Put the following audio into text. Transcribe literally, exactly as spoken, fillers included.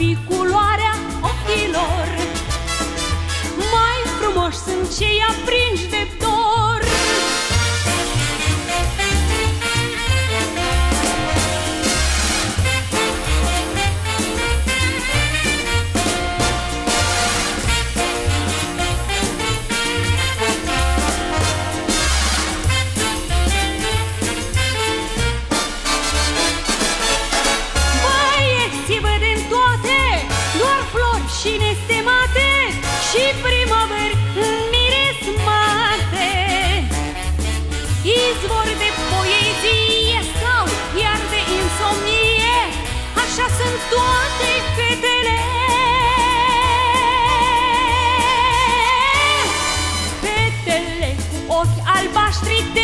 fi culoarea ochilor. Mai frumoși sunt cei aprinși de dor. Și nestemate și primăveri miresmate, izvor de poezie sau iar de insomnie, așa sunt toate fetele. Fetele cu ochi albaștri de